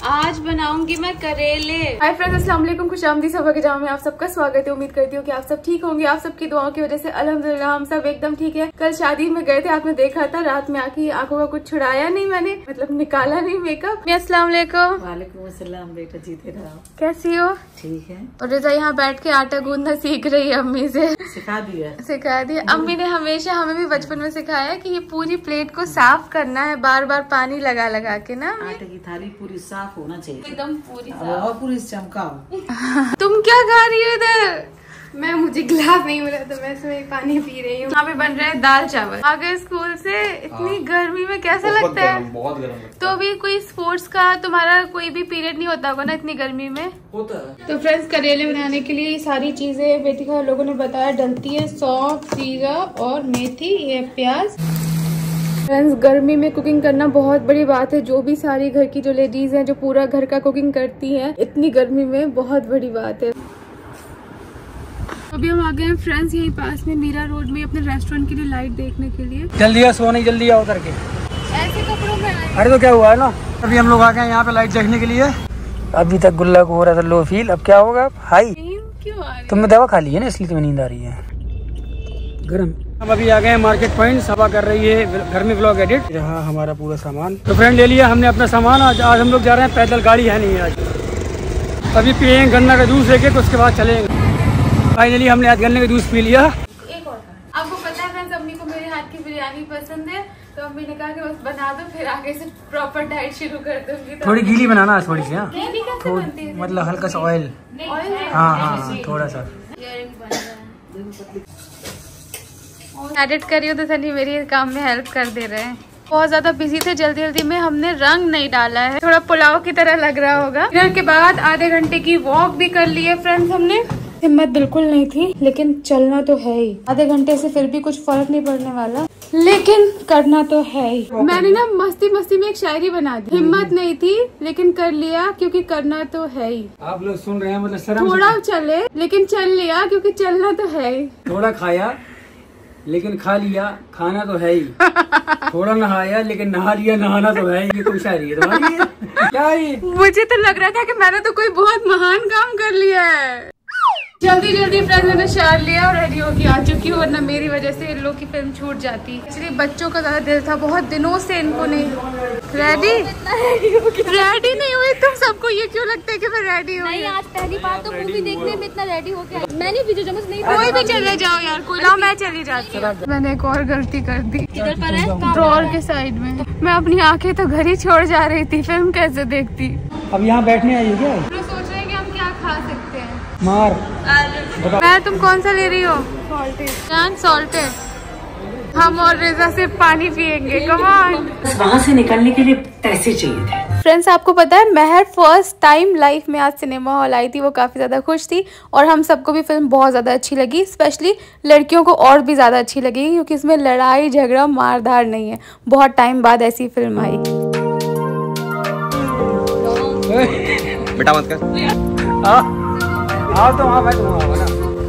आज बनाऊंगी मैं करेले। हाय फ्रेंड्स, अस्सलाम वालेकुम। खुशामदीद सफा के जाम में आप सबका स्वागत है। उम्मीद करती हूँ कि आप सब ठीक होंगे। आप सबकी दुआओं की वजह से अल्हम्दुलिल्लाह हम सब एकदम ठीक है। कल शादी में गए थे, आपने देखा था। रात में आके आंखों का कुछ छुड़ाया नहीं मैंने, मतलब निकाला नहीं मेकअप। अस्सलाम वालेकुम। वालेकुम अस्सलाम। बेटा जीते रहो। कैसी हो? ठीक है। और रिजा यहाँ बैठ के आटा गूंदना सीख रही है अम्मी से। सिखा दिया। अम्मी ने हमेशा हमें भी बचपन में सिखाया कि ये पूरी प्लेट को साफ करना है, बार बार पानी लगा लगा के ना। आटे की थाली पूरी साफ होना चाहिए, एकदम पूरी और पूरी चमकाओ। तुम क्या खा रही हो इधर? मुझे गिलास नहीं मिला तो मैं इसमें पानी पी रही हूँ। यहाँ पे बन रहा है दाल चावल। आ गए स्कूल से, इतनी गर्मी में कैसा लगता है? बहुत गर्म लगता है। तो अभी कोई स्पोर्ट्स का तुम्हारा कोई भी पीरियड नहीं होता होगा ना इतनी गर्मी में? होता है। तो फ्रेंड्स, करेले बनाने के लिए ये सारी चीजें बेटी का लोगों ने बताया डलती है। सौंफ, जीरा और मेथी, ये प्याज। फ्रेंड्स, गर्मी में कुकिंग करना बहुत बड़ी बात है। जो भी सारी घर की जो लेडीज हैं जो पूरा घर का कुकिंग करती हैं, इतनी गर्मी में बहुत बड़ी बात है। अभी हम आ गए हैं फ्रेंड्स यहीं पास में मीरा रोड में अपने रेस्टोरेंट के लिए लाइट देखने के लिए। जल्दी आ, सोने जल्दी आओ करके। ऐसे कपड़ों में आए। अरे तो क्या हुआ है ना, अभी हम लोग आ गए यहाँ पे लाइट देखने के लिए। अभी तक गुल्ला को हो रहा था लो फील, अब क्या होगा हाई। क्यों आ रही? तुमने दवा खा ली है ना, इसलिए तुम्हें नींद आ रही है। गरम। अब अभी आ गए हैं मार्केट पॉइंट। सभा कर रही है घर में व्लॉग एडिट। यहाँ हमारा पूरा सामान तो फ्रेंड ले लिया हमने अपना सामान। आज हम लोग जा रहे हैं पैदल, गाड़ी है नहीं आज। अभी पियेंगे गन्ना का जूस लेके, तो उसके बाद चलेंगे। फाइनली हमने आज गन्ने का जूस पी लिया। एक और आपको पता है फ्रेंड्स, अम्मी को मेरे हाथ की बिरयानी पसंद है, तो अम्मी ने कहा कि बस बना दो, फिर आगे से प्रॉपर डाइट शुरू कर दूंगी। तो थोड़ी गीली बनाना है, थोड़ी सी। हाँ, गीली कैसे बनती है? मतलब हल्का सा ऑयल। ऑयल? हाँ, थोड़ा सा एडिट करी हो तो सनी मेरी काम में हेल्प कर दे रहे हैं। बहुत ज्यादा बिजी थे, जल्दी जल्दी में हमने रंग नहीं डाला है, थोड़ा पुलाव की तरह लग रहा होगा। डिनर के बाद आधे घंटे की वॉक भी कर ली है फ्रेंड्स हमने। हिम्मत बिल्कुल नहीं थी, लेकिन चलना तो है ही। आधे घंटे से फिर भी कुछ फर्क नहीं पड़ने वाला, लेकिन करना तो है ही। मैंने ना मस्ती मस्ती में एक शायरी बना दी। हिम्मत नहीं थी लेकिन कर लिया, क्योंकि करना तो है ही। आप लोग सुन रहे हैं, मतलब शर्म थोड़ा चले लेकिन चल लिया, क्योंकि चलना तो है ही। थोड़ा खाया लेकिन खा लिया, खाना तो है ही। थोड़ा नहाया लेकिन नहा लिया, नहाना तो है ही। ये कोई शायरी है तुम्हारी? क्या है? मुझे तो लग रहा था कि मैंने तो कोई बहुत महान काम कर लिया है। जल्दी जल्दी फ्रेंड्स मैंने शार लिया और रेडी होके आ चुकी हूँ, वरना मेरी वजह से इन लोग की फिल्म छूट जाती। एक्चुअली बच्चों का ज्यादा दिल था, बहुत दिनों से इनको नहीं। रेडी नहीं हुई तुम? सबको ये क्यों लगता है कि मैं रेडी हूँ? नहीं, आज पहली बार तो मूवी देखने में इतना रेडी होके आई। मैंने भी जो नहीं। कोई भी चले जाओ यार, कोई ना, मैं चली जाती हूँ। मैंने एक और गलती कर दी। इधर पर है ड्रॉर के साइड में। मैं अपनी आंखें तो घर ही छोड़ जा रही थी, फिल्म कैसे देखती। अब यहाँ बैठने आई है क्या? हम सोच रहे हैं कि हम क्या खा सकते हैं। मार। मैं, तुम कौन सा ले रही हो? सॉल्टेड। सॉल्टेड। हम और रिजा सिर्फ पानी पियेंगे। Come on. वहाँ से निकलने के लिए पैसे चाहिए थे। फ्रेंड्स, आपको पता है महर फर्स्ट टाइम लाइफ में आज सिनेमा हॉल आई थी। वो काफी ज्यादा खुश थी और हम सबको भी फिल्म बहुत ज्यादा अच्छी लगी। स्पेशली लड़कियों को और भी ज्यादा अच्छी लगी, क्योंकि इसमें लड़ाई झगड़ा मारधार नहीं है। बहुत टाइम बाद ऐसी फिल्म आई। बेटा मत कर। आओ तो वहाँ बैठ ना।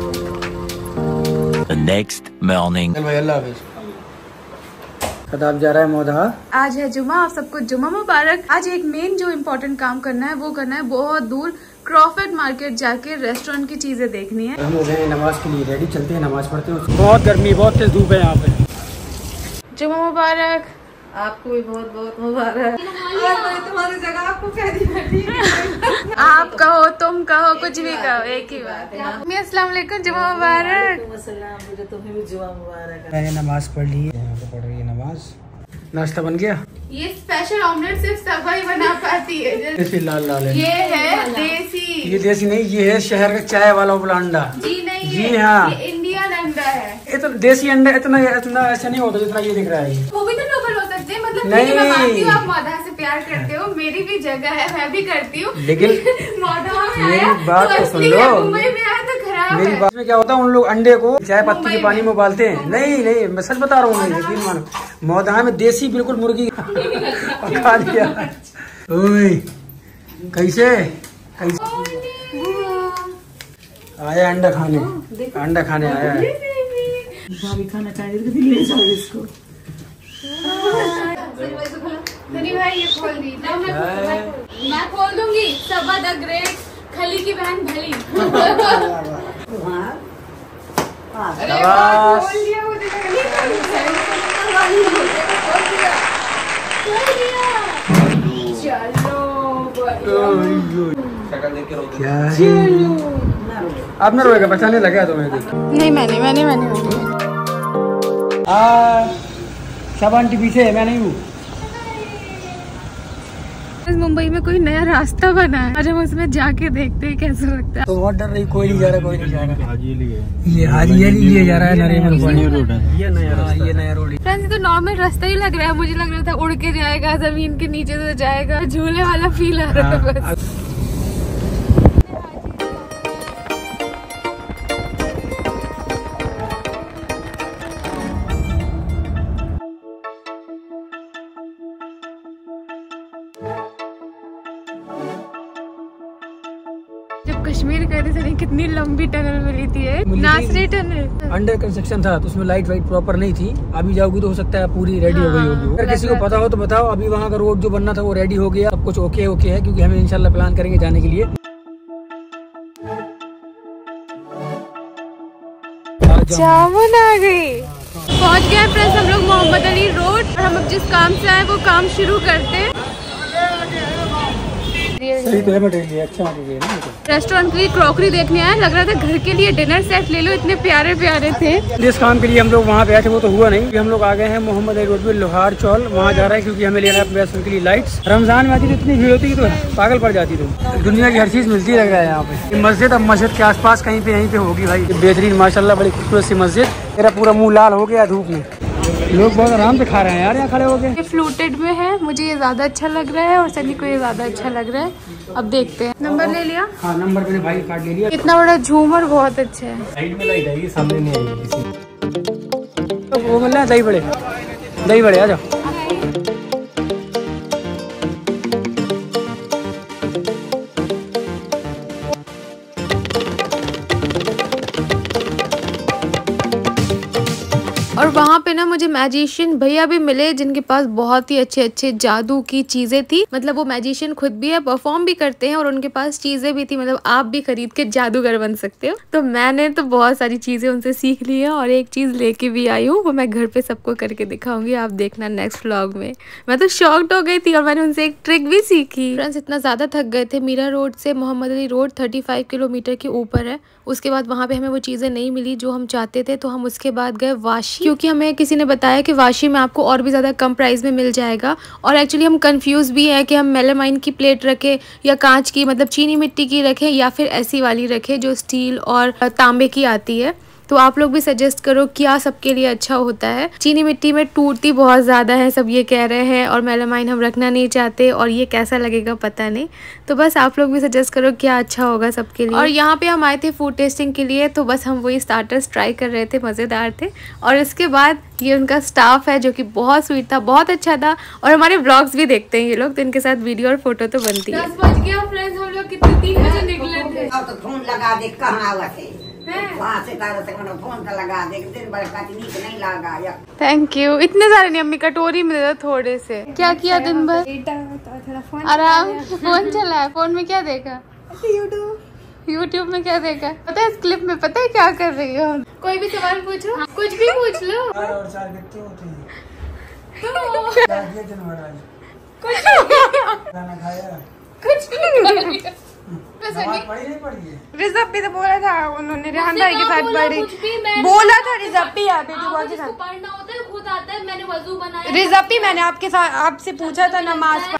The next morning. चल भाई, अल्लाह हाफिज। खताब जा रहा है मोधा। आज है जुमा, आप सबको जुमा मुबारक। आज एक मेन जो इम्पोर्टेंट काम करना है वो करना है, बहुत दूर क्रॉफर्ड मार्केट जाके रेस्टोरेंट की चीजें देखनी है। हम हो गए नमाज के लिए रेडी, चलते हैं नमाज पढ़ते हैं। बहुत गर्मी, बहुत तेज धूप है यहाँ पे। जुमा मुबारक। आपको भी बहुत बहुत मुबारक। तुम्हारी जगह आपको कह दी। आप कहो, तुम कहो, कुछ भी कहो, एक ही बात है। अस्सलाम वालेकुम, जुमा मुबारक। मुझे तुम्हें भी जुमा मुबारक। मैंने नमाज पढ़ ली है, यहाँ पे पढ़ रही है नमाज। नाश्ता बन गया? ये स्पेशल ऑमलेट सिर्फ सफाई बना पाती है। देसी लाल लाल है। ये है देसी। ये देसी नहीं, ये है शहर का चाय वाला उबला अंडा। जी नहीं, जी हाँ, ये इंडियन अंडा है। ये तो देसी अंडा इतना ऐसा नहीं होता जितना ये दिख रहा है। वो भी तो लोकल हो सकते हैं, मतलब नहीं। मैं मानती हूँ आप मौधा से प्यार करते हो, मेरी भी जगह है, मैं भी करती हूँ। लेकिन मौधा में मेरी आया बात तो तो सुन असली लो। है, मुंबई में आया तो खराब मेरी है। बात में क्या होता है, उन लोग अंडे को चाय पत्ती के पानी में उबालते हैं। नहीं नहीं, मैं सच बता रहा हूँ, यकीन मानो। मौधा में देसी बिल्कुल मुर्गी पका दिया। ओए कैसे आया अंडा खाने, अंडा खाने आया है। भाभी खाना चाहिए तो ले जाओ इसको। सनी भाई ये खोल दी। मैं बोल दूंगी सबा द ग्रेट, खली की बहन भली। अरे बात बोल दिया मुझे। क्या आप ना रोएगा, पहचाने लगा तुम्हें? नहीं मैंने सब आंटी पीछे है, मैं नहीं हूँ। मुंबई में कोई नया रास्ता बना है, आज हम उसमें जाके देखते हैं कैसा लगता है। तो बहुत डर रही, कोई नहीं जा रहा, कोई नहीं जा रहा। ये आज ये जा रहा है नरेमन रोड है, ये नया रोड है। फ्रेंड्स, तो नॉर्मल रास्ता ही लग रहा है, मुझे लग रहा था उड़ के जाएगा, जमीन के नीचे से जाएगा, झूले वाला फील आ रहा है बस। जब कश्मीर गए थे कितनी लंबी टनल मिली थी, नासरी टनल। अंडर कंस्ट्रक्शन था तो उसमें लाइट वाइट प्रॉपर नहीं थी। अभी जाओगी तो हो सकता है पूरी रेडी हो गई होगी। अगर किसी को पता हो तो बताओ। अभी वहाँ का रोड जो बनना था वो रेडी हो गया, सब कुछ ओके है, क्योंकि हमें इंशाल्लाह प्लान करेंगे जाने के लिए। जामुन आ गई, पहुँच गए फ्रेंड्स हम लोग मोहम्मद अली रोड। और हम अब जिस काम से आए वो काम शुरू करते हैं। सही तो है मटेरियल, अच्छा मटेरियल है ना। रेस्टोरेंट के लिए क्रॉकरी देखने आए, लग रहा था घर के लिए डिनर सेट ले लो, इतने प्यारे प्यारे थे। जिस काम के लिए हम लोग वहाँ पे आए थे वो तो हुआ नहीं। हम लोग आ गए हैं मोहम्मद अली रोड पे लोहार चौल, वहाँ जा रहे हैं क्योंकि हमें लेना है अपने के लिए लाइट्स। रमजान में आती तो इतनी भीड़ होती तो पागल पड़ जाती। तो दुनिया की हर चीज मिलती लग रहा है यहाँ पे। मस्जिद, अब मस्जिद के आसपास कहीं पे यहीं पे होगी भाई। बेहतरीन माशाल्लाह, बड़ी खूबसूरत सी मस्जिद। मेरा पूरा मुँह लाल हो गया धूप में। लोग बहुत आराम से खा रहे हैं यार यहाँ खड़े हो गए। ये फ्लूटेड में है, मुझे ये ज्यादा अच्छा लग रहा है और सनी को ये ज्यादा अच्छा लग रहा है। अब देखते हैं। नंबर ले लिया? हाँ, नंबर मैंने भाई कार्ड ले लिया। इतना बड़ा झूमर बहुत अच्छा है। साइड में लाइट आएगी, सामने नहीं आएगी किसी। तो वो मिल रहा है दही बड़े आ जाओ। और वहाँ पे ना मुझे मैजिशियन भैया भी मिले जिनके पास बहुत ही अच्छे अच्छे जादू की चीजें थी। मतलब वो मैजिशियन खुद भी है, परफॉर्म भी करते हैं और उनके पास चीजें भी थी। मतलब आप भी खरीद के जादूगर बन सकते हो। तो मैंने तो बहुत सारी चीजें उनसे सीख ली है और एक चीज लेके भी आई हूँ, वो मैं घर पे सबको करके दिखाऊंगी, आप देखना नेक्स्ट व्लॉग में। मैं तो शॉक्ड हो गई थी और मैंने उनसे एक ट्रिक भी सीखी। फ्रेंड्स, इतना ज्यादा थक गए थे। मीरा रोड से मोहम्मद अली रोड 35 किलोमीटर के ऊपर है। उसके बाद वहाँ पे हमें वो चीजें नहीं मिली जो हम चाहते थे, तो हम उसके बाद गए वाशी, क्योंकि हमें किसी ने बताया कि वाशी में आपको और भी ज़्यादा कम प्राइस में मिल जाएगा। और एक्चुअली हम कंफ्यूज भी हैं कि हम मेलामाइन की प्लेट रखें या कांच की, मतलब चीनी मिट्टी की रखें, या फिर ऐसी वाली रखें जो स्टील और तांबे की आती है। तो आप लोग भी सजेस्ट करो क्या सबके लिए अच्छा होता है। चीनी मिट्टी में टूटती बहुत ज़्यादा है, सब ये कह रहे हैं, और मेलामाइन हम रखना नहीं चाहते, और ये कैसा लगेगा पता नहीं। तो बस आप लोग भी सजेस्ट करो क्या अच्छा होगा सबके लिए। और यहाँ पे हम आए थे फूड टेस्टिंग के लिए, तो बस हम वही स्टार्टर्स ट्राई कर रहे थे, मज़ेदार थे। और इसके बाद ये उनका स्टाफ है जो कि बहुत स्वीट था, बहुत अच्छा था। और हमारे ब्लॉग्स भी देखते हैं ये लोग, तो इनके साथ वीडियो और फोटो तो बनती है। 10 बज गया फ्रेंड्स, हम लोग कितने 3 बजे निकले थे। तो फोन लगा दे कहाँ थे वहाँ से फोन तो लगा दे, दिन भर का नहीं लगा या। Thank you. इतने सारे नहीं, अम्मी कटोरी में दे थोड़े से। क्या किया दिन भर? आराम। फोन चला है। फोन में क्या देखा? यूट्यूब में क्या देखा पता है? इस क्लिप में पता है क्या कर रही हो? कोई भी सवाल पूछो, कुछ भी पूछ लो। रिजप्पी तो बोला था उन्होंने, रेहान भाई के साथ पढ़ी, बोला था रिजप्पी आते थे पढ़ना होता है, खुद आता है। मैंने वजू बनाया। रिजप्पी मैंने आपके साथ आपसे पूछा था नमाज।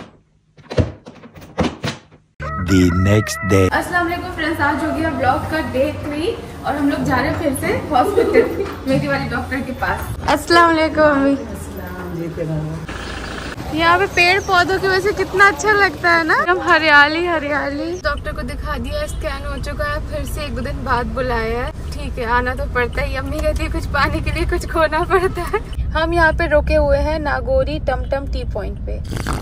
The next day. अस्सलाम वालेकुम फ्रेंड्स, आज हो गया ब्लॉग का डे 3 और हम लोग जा रहे हैं फिर से हॉस्पिटल, मेरी वाली डॉक्टर के पास। अस्सलाम वालेकुम अम्मी। यहाँ पे पेड़ पौधों की वजह से कितना अच्छा लगता है ना, एकदम हरियाली हरियाली। डॉक्टर को दिखा दिया, स्कैन हो चुका है, फिर से 1-2 दिन बाद बुलाया है। ठीक है, आना तो पड़ता ही। अम्मी कहती है कुछ पाने के लिए कुछ खोना पड़ता है। हम यहाँ पे रुके हुए हैं नागौरी टमटम टी पॉइंट पे।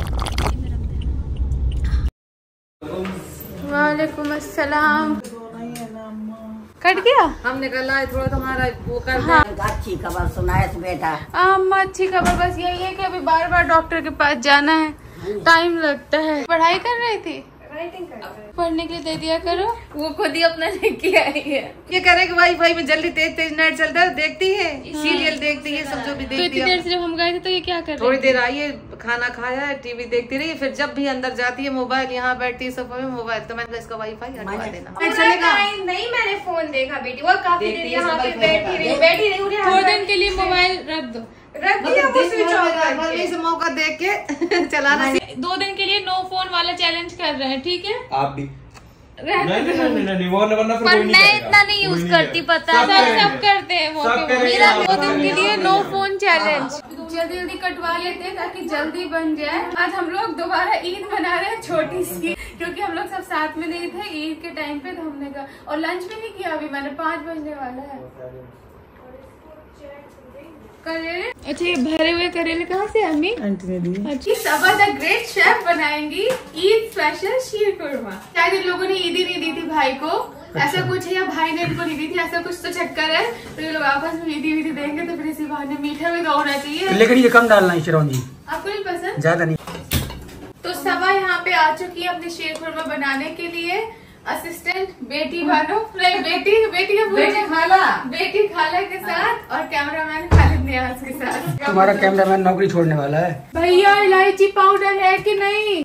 वालेकुम अस्सलाम। कट गया? हमने कहा थोड़ा तुम्हारा वो कर। हाँ। अच्छी खबर सुनाए बेटा। अम्मा अच्छी खबर बस यही है कि अभी बार बार डॉक्टर के पास जाना है, टाइम लगता है। पढ़ाई कर रही थी? राइटिंग कर रहा है। पढ़ने के लिए दे दिया करो। वो खुद ही अपना लेके आई है। ये करे कि वाईफाई में जल्दी तेज तेज नेट चलता है, देखती है सीरियल देखती है, सब जो भी तो इतनी देखती देर है। से जब हम गए थे तो ये क्या कर रही थोड़ी देर आई है, खाना खाया है, टीवी देखती रही, फिर जब भी अंदर जाती है मोबाइल, यहाँ बैठती है सोफे में मोबाइल, तो मैंने इसका वाईफाई हटवा देना। चलेगा नहीं, मैंने फोन देखा बेटी, वो काफी देर यहाँ पे बैठी रही। थोड़े दिन के लिए मोबाइल रख दो। रख दिया वो स्विच ऑफ इस मौका देख के चलाना। 2 दिन के लिए नो फोन वाला चैलेंज कर रहे हैं, ठीक है? आप भी नहीं वो वरना फिर पर कोई नहीं मैं करेगा। इतना नहीं यूज करती, पता सब है। सब करते हैं वो सब करेंगे। मेरा 2 दिन के लिए नो फोन चैलेंज। जल्दी जल्दी कटवा लेते हैं ताकि जल्दी बन जाए। आज हम लोग दोबारा ईद मना रहे हैं, छोटी सी, क्योंकि हम लोग सब साथ में नहीं थे ईद के टाइम पे, तो हमने कहा, और लंच भी नहीं किया अभी मैंने, 5 बजने वाला है। करेले, अच्छा ये भरे हुए करेले कहाँ से अम्मी? आंटी ने दी। अच्छी सबा द ग्रेट शेफ बनाएंगी ईद स्पेशल शीर कुरमा। शायद इन लोगों ने ईदी नहीं दी थी भाई को, ऐसा कुछ है, या भाई ने इनको नहीं दी थी, ऐसा कुछ तो चक्कर है। तो ये लोग आपस में ईदी वीदी देंगे, तो फिर इसी बहाने मीठा भी तो होना चाहिए। लेकिन ये कम डालना है चिरौंजी, आपको नहीं पसंद? ज्यादा नहीं। तो सबा यहाँ पे आ चुकी है अपने शीर कुरमा बनाने के लिए। असिस्टेंट बेटी बानो, नहीं बेटी खाला के साथ, और कैमरामैन खालिद नियाज के साथ। तुम्हारा कैमरामैन नौकरी छोड़ने वाला है। भैया इलायची पाउडर है कि नहीं?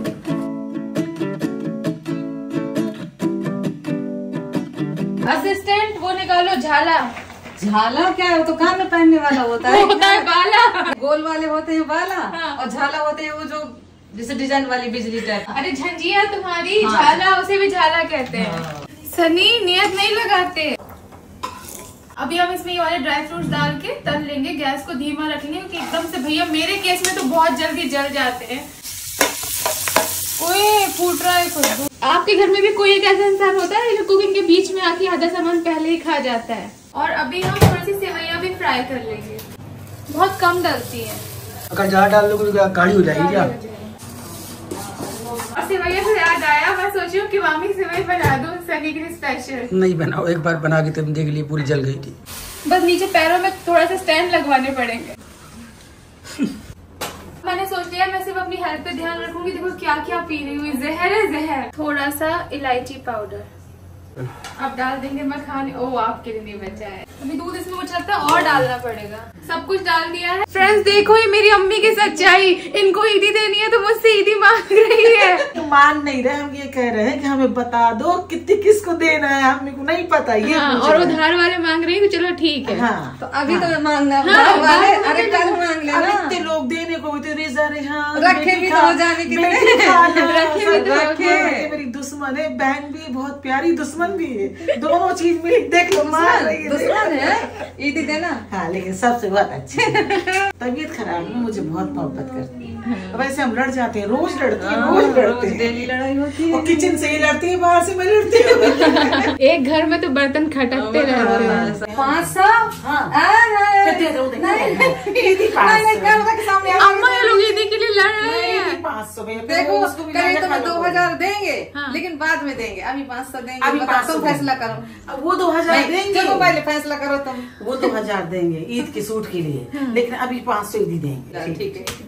असिस्टेंट वो निकालो झाला। झाला क्या है? वो तो कान में पहनने वाला होता है। होता है बाला। गोल वाले होते हैं बाला, हाँ। और झाला होते हैं वो जो जैसे डिजाइन वाली बिजली टाइप। अरे झंझिया तुम्हारी, हाँ। झाला, उसे भी झाला कहते हैं। सनी नियत नहीं लगाते। अभी हम इसमें ये वाले ड्राई फ्रूट्स डाल के तल लेंगे, गैस को धीमा रखेंगे, क्योंकि एकदम से भैया मेरे केस में तो बहुत जल्दी जल जाते हैं। ओए फूट रहा है कुछ। आपके घर में भी कोई एक ऐसा इंसान होता है जो कुकिंग के बीच में आके आधा सामान पहले ही खा जाता है? और अभी हम थोड़ी सी सेवैयां भी फ्राई कर लेंगे, बहुत कम डलती है। अगर ज्यादा डाल दोगे तो गाढ़ी हो जाएगी क्या? और सेवैया से याद आया, मैं सोच रही हूँ कि मामी सेवई बना दूं सनी के लिए स्पेशल। नहीं बनाओ, एक बार बना के तुम देख लिए, पूरी जल गई थी। बस नीचे पैरों में थोड़ा सा स्टैंड लगवाने पड़ेंगे। मैंने सोच लिया मैं सिर्फ अपनी हेल्थ पे ध्यान रखूंगी। देखो क्या क्या पी रही हूँ, जहर है जहर। थोड़ा सा इलायची पाउडर अब डाल देंगे मखाने। ओ आपके लिए नहीं बचा है अभी दूध, इसमें मुझे लगता है और डालना पड़ेगा। सब कुछ डाल दिया है। फ्रेंड्स देखो ये मेरी अम्मी की सच्चाई, इनको ईदी देनी है तो मुझसे ईदी मांग रही है। तो मान नहीं रहे, हम ये कह रहे हैं कि हमें बता दो कितनी किसको देना है, हमें को नहीं पता ये। हाँ, पूछ और रहे हैं। उधार वाले मांग रही है, तो चलो ठीक है। हाँ, तो अभी तो मांगना हाँ, वाले, हाँ, अरे कल मांग अब लेना। इतने लोग देने को होते रेजा रेहान रखे भी तो हो जाने की तरह। रखे भी तो रखे। मेरी दुश्मन है, बहन भी बहुत प्यारी, दुश्मन भी है, दोनों चीज मिली। देख लो मार रही है। दुश्मन है ईदी देना। हाँ लेकिन सबसे बहुत अच्छी। तबीयत खराब है, मुझे बहुत मोहब्बत करती है। वैसे हम लड़ जाते हैं, रोज लड़ती है, रोज लड़ते हैं, डेली लड़ाई होती है। और किचन से ही लड़ती है, बाहर से मैं लड़ती हूँ। एक घर में तो बर्तन खटकते रहते हैं। 500 अम्मा ये लोग ईदी के लिए लड़ रहे हैं। 500 देखो कहीं तो 2000 देंगे, हाँ। लेकिन बाद में देंगे। अभी 500 देंगे। अभी बताओ, 500 तुम फैसला करो। वो 2000 देंगे। चलो पहले फैसला करो तुम। वो 2000 देंगे ईद के सूट के लिए, लेकिन अभी 500 ईदी देंगे। ठीक है।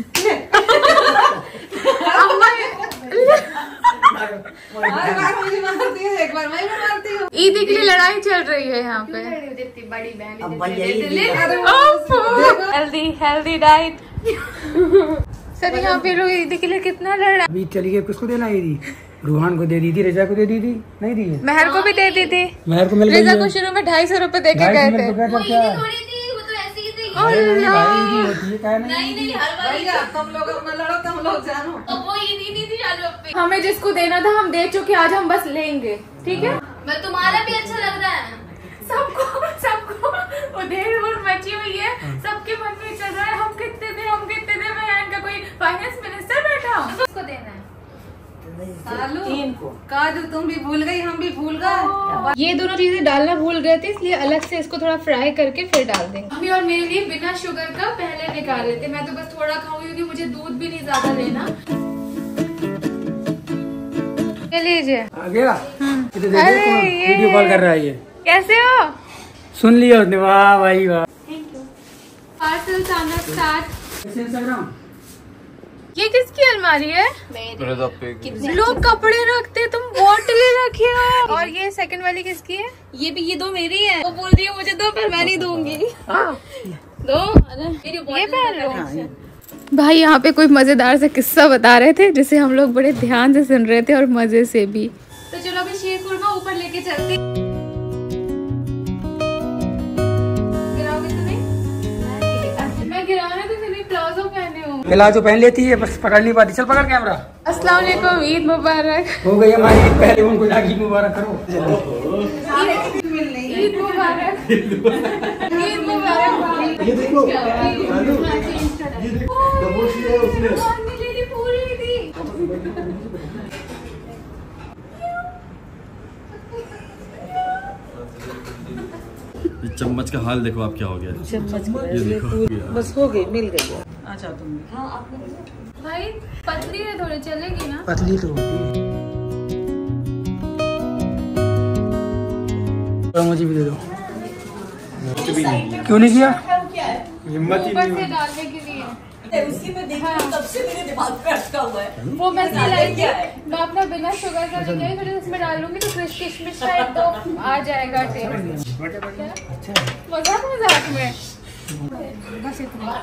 हर बार मुझे मारती है, एक बार मैं भी मारती हूँ। ईदी के लिए लड़ाई चल रही है यहाँ पे। बड़ी बहन अब भैया ईदी हेल्दी हेल्दी डाइट। सर यहाँ पे लोग ईदी के लिए कितना लड़ रहा है। अभी चली गई, किसको देना ईदी? रूहान को दे दी थी, रजा को दे दी थी, नहीं दी है? महर को भी दे दी थी। महर को मिल गई रजा है। को शुरू में 250 रुपए दे के ढाई गए सौ थे। रुपए का क्या? थोड़ी थी, वो तो ऐसी ही थी। भाई ईदी होती है, क्या नहीं? नहीं हर बार भैया तुम लोग अपना लड़ो, तुम लोग जानो। तो वो ईदी नहीं थी चालू पे। हमें जिसको देना था हम दे चुके, आज हम बस लेंगे, ठीक है? मैं तुम्हारा भी अच्छा लग रहा है। सबको उधेड़ मची हुई है, सबके मन में चल रहा है हम कितने दे। मैं इनका कोई फाइनेंस मिनिस्टर बैठा हूँ। किसको देना है? सालू काजू तुम भी भूल गई, हम भी भूल गए। ये दोनों चीजें डालना भूल गए थे, इसलिए अलग से इसको थोड़ा फ्राई करके फिर डाल देंगे। मम्मी और मेरे लिए बिना शुगर का पहले निकाल लेते। मैं तो बस थोड़ा खाऊंगी क्योंकि मुझे दूध भी नहीं ज्यादा लेना। लीजिए आ गया? इधर देखो, अरे कौन ये- वीडियो कॉल कर रहा है ये। कैसे हो? सुन लिया उसने, वाह भाई वाह। पार्सल आना स्टार्ट। कैसे Instagram? ये किसकी अलमारी है? लोग कपड़े रखते, तुम बोतलें रखे हो। और ये सेकंड वाली किसकी है? ये दो मेरी है। वो बोल रही है मुझे दो, पर मैं नहीं दूंगी। दो ये पहन लो। भाई यहाँ पे कोई मजेदार से किस्सा बता रहे थे जिसे हम लोग बड़े ध्यान से सुन रहे थे और मजे से भी। तो चलो अभी शीर कुरमा ऊपर लेके चलते। गिराओगे तुम्हें? मैं गिराना तो तुम्हें प्लाजो पहने हो। प्लाजो पहन लेती है, बस पकड़ नहीं पाती। चल पकड़ कैमरा। अस्सलाम वालेकुम, ईद मुबारक। हो गई हमारी ईद, पहले उनको जाके ईद मुबारक करो। ईद मुबारक, ईद मुबारक। ये देखो चम्मच का हाल देखो आप, क्या हो गया चम्मच। ये देखो बस हो गई, मिल गई। अच्छा तुम भाई पतली है थोड़ी, चलेगी ना? पतली तो मुझे भी दे दो। क्यों नहीं किया? हिम्मत ही ऊपर नहीं से डालने के लिए। उसी में देख रही हूं, तब से मेरे दिमाग पे अटका हुआ है। वो मैं मैं अपना बिना शुगर का लेके आई, फिर उसमें डालूंगी तो किशमिश टाइप तो आ जाएगा टेस्ट। मजाक में बस इतना।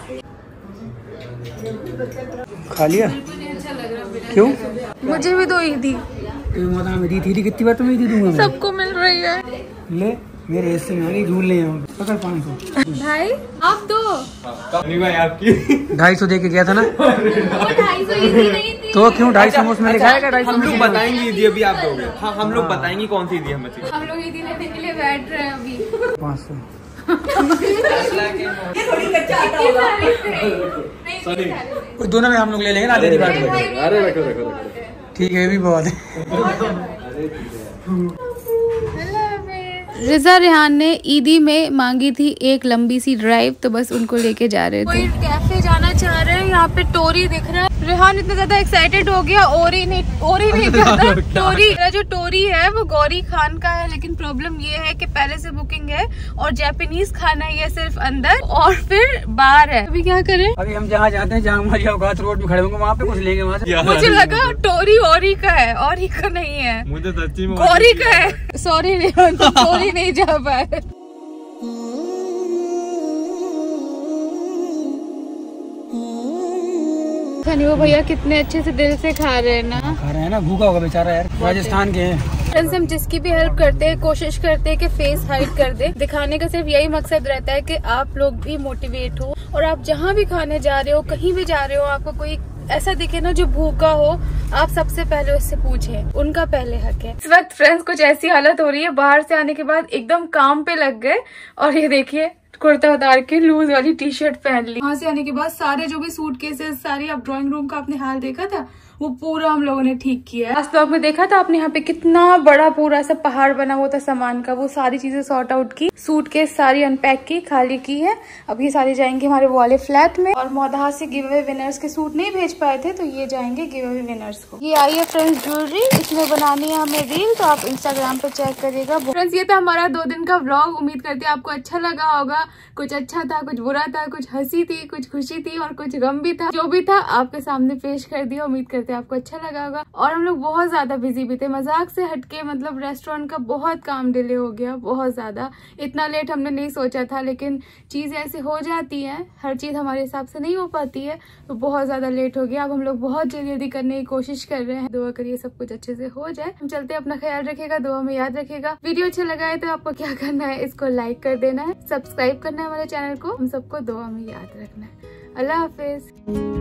खा लिया? अच्छा लग रहा। क्यों? मुझे भी दो ईदी। में दी थी, कितनी बार तुम्हें दी दूंगा? सबको मिल रही है। ले मेरे हिस्से में नहीं, झूल ले पकड़ 500। भाई आप दो। भाई आपकी 250 दे के गया था ना। 250 ईदी नहीं थी। तो क्यों 250 उसमें लिखा है? 250 हम लोग बताएंगे ईदी अभी आप दोगे। हाँ हम लोग बताएंगे कौन सी ईदी है मछली। हम लोग ईदी लेने के लिए बैठ रहे हैं अभी। 500। सॉरी दोनों में हम लोग ले लेंगे ना, आधे बात। अरे रखो रखो रखो। ठीक है, ये भी बहुत है। रिजा रेहान ने ईदी में मांगी थी एक लंबी सी ड्राइव, तो बस उनको लेके जा रहे थे। कोई कैफे जाना चाह रहे हैं, यहाँ पे टोरी दिख रहा है। रेहान इतना ज्यादा एक्साइटेड हो गया, ओरी नहीं कहता टोरी। जो टोरी है वो गौरी खान का है, लेकिन प्रॉब्लम ये है कि पहले से बुकिंग है और जापानीज खाना है, ये सिर्फ अंदर और फिर बाहर है। अभी क्या करें? अभी हम जहाँ जाते हैं, जहाँ हमारी औकात रोड में खड़े होंगे, वहाँ पे कुछ लेंगे वहाँ से। मुझे लगा टोरी ओरी का है, ओरी का नहीं है, मुझे सच्ची में गौरी का है। सॉरी रेहान, टोरी नहीं जा पाए। वो भैया कितने अच्छे से दिल से खा रहे हैं ना। खा रहे हैं ना, भूखा होगा बेचारा यार, राजस्थान के हैं। हम जिसकी भी हेल्प करते हैं, कोशिश करते हैं कि फेस हाइड कर दे। दिखाने का सिर्फ यही मकसद रहता है कि आप लोग भी मोटिवेट हो, और आप जहाँ भी खाने जा रहे हो, कहीं भी जा रहे हो, आपको कोई ऐसा दिखे ना जो भूखा हो, आप सबसे पहले उससे पूछें, उनका पहले हक है। इस वक्त फ्रेंड्स कुछ ऐसी हालत हो रही है, बाहर से आने के बाद एकदम काम पे लग गए, और ये देखिए कुर्ता उतार के लूज वाली टी शर्ट पहन ली। वहां से आने के बाद सारे जो भी सूटकेसेस, सारी अब ड्राइंग रूम का आपने हाल देखा था, वो पूरा हम लोगों ने ठीक किया है। आज तो आपने देखा था आपने यहाँ पे कितना बड़ा पूरा सा पहाड़ बना हुआ था सामान का, वो सारी चीजें सॉर्ट आउट की, सूटकेस सारी अनपैक की, खाली की है। अब ये सारी जाएंगे हमारे वो वाले फ्लैट में, और मोदहा से गिव अवे विनर्स के सूट नहीं भेज पाए थे, तो ये जाएंगे गिव अवे विनर्स को। ये आई है फ्रेंड्स ज्वेलरी, इसमें बनानी है हमें रील, तो आप इंस्टाग्राम पे चेक करिएगा। फ्रेंड्स ये था हमारा 2 दिन का व्लॉग, उम्मीद करते हैं आपको अच्छा लगा होगा। कुछ अच्छा था, कुछ बुरा था, कुछ हंसी थी, कुछ खुशी थी, और कुछ गम भी था। जो भी था आपके सामने पेश कर दिया, उम्मीद करते हैं आपको अच्छा लगा होगा। और हम लोग बहुत ज्यादा बिजी भी थे, मजाक से हटके, मतलब रेस्टोरेंट का बहुत काम डिले हो गया, बहुत ज्यादा। इतना लेट हमने नहीं सोचा था, लेकिन चीजें ऐसी हो जाती हैं, हर चीज हमारे हिसाब से नहीं हो पाती है, तो बहुत ज्यादा लेट हो गया। अब हम लोग बहुत जल्दी करने की कोशिश कर रहे हैं, दुआ करिए सब कुछ अच्छे से हो जाए। हम चलते हैं, अपना ख्याल रखिएगा, दुआ में याद रखिएगा। वीडियो अच्छा लगा है तो आपको क्या करना है, इसको लाइक कर देना है, सब्सक्राइब करना है हमारे चैनल को, हम सबको दुआ में याद रखना है। अल्लाह हाफिज।